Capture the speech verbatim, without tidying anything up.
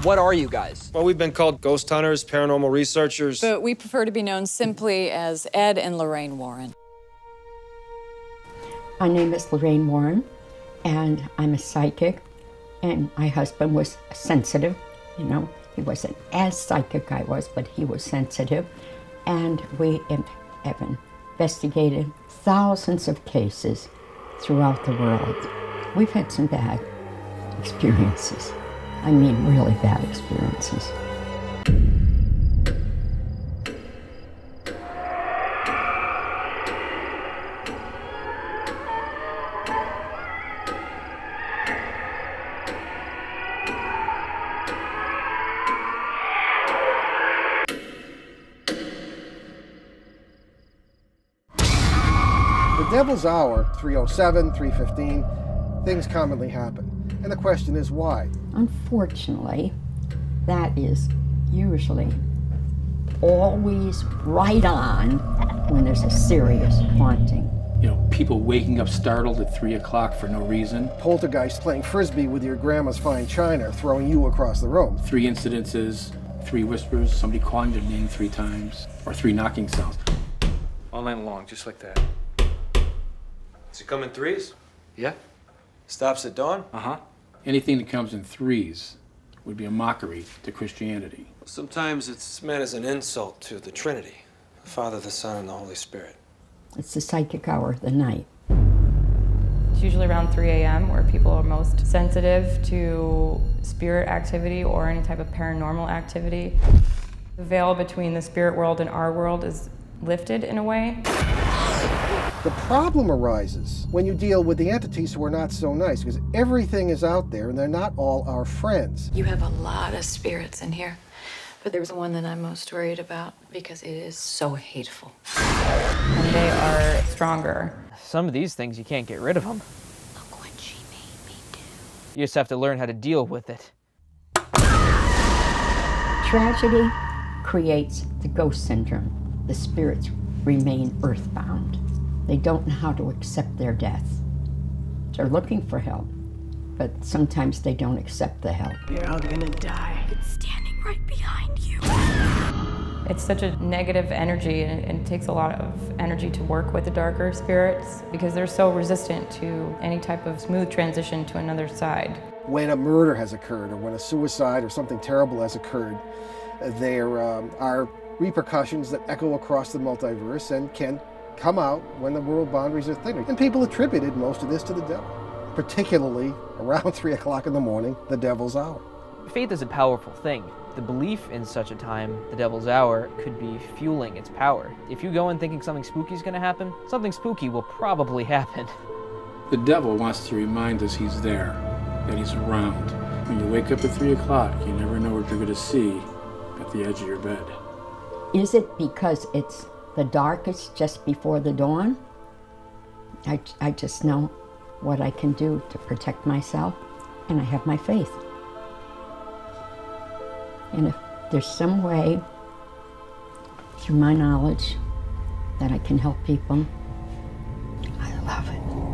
What are you guys? Well, we've been called ghost hunters, paranormal researchers. But we prefer to be known simply as Ed and Lorraine Warren. My name is Lorraine Warren, and I'm a psychic, and my husband was sensitive. You know, he wasn't as psychic I was, but he was sensitive. And we have investigated thousands of cases throughout the world. We've had some bad experiences. I mean, really bad experiences. The Devil's Hour, three oh seven, three fifteen, things commonly happen. And the question is why? Unfortunately, that is usually always right on when there's a serious haunting. You know, people waking up startled at three o'clock for no reason. Poltergeist playing frisbee with your grandma's fine china, throwing you across the room. Three incidences, three whispers, somebody calling their name three times, or three knocking sounds. All night long, just like that. Does it come in threes? Yeah. Stops at dawn? Uh-huh. Anything that comes in threes would be a mockery to Christianity. Sometimes it's meant as an insult to the Trinity, the Father, the Son, and the Holy Spirit. It's the psychic hour of the night. It's usually around three A M where people are most sensitive to spirit activity or any type of paranormal activity. The veil between the spirit world and our world is lifted in a way. The problem arises when you deal with the entities who are not so nice, because everything is out there and they're not all our friends. You have a lot of spirits in here, but there's one that I'm most worried about because it is so hateful. And they are stronger. Some of these things, you can't get rid of them. Look what she made me do. You just have to learn how to deal with it. Tragedy creates the ghost syndrome. The spirits remain earthbound. They don't know how to accept their death. They're looking for help, but sometimes they don't accept the help. You're all gonna die. It's standing right behind you. It's such a negative energy, and it, it takes a lot of energy to work with the darker spirits because they're so resistant to any type of smooth transition to another side. When a murder has occurred or when a suicide or something terrible has occurred, there um, are repercussions that echo across the multiverse and can come out when the world boundaries are thinner. And people attributed most of this to the devil, particularly around three o'clock in the morning, the devil's hour. Faith is a powerful thing. The belief in such a time, the devil's hour, could be fueling its power. If you go in thinking something spooky is going to happen, something spooky will probably happen. The devil wants to remind us he's there, that he's around. When you wake up at three o'clock, you never know what you're going to see at the edge of your bed. Is it because it's the darkest just before the dawn? I, I just know what I can do to protect myself, and I have my faith. And if there's some way, through my knowledge, that I can help people, I love it.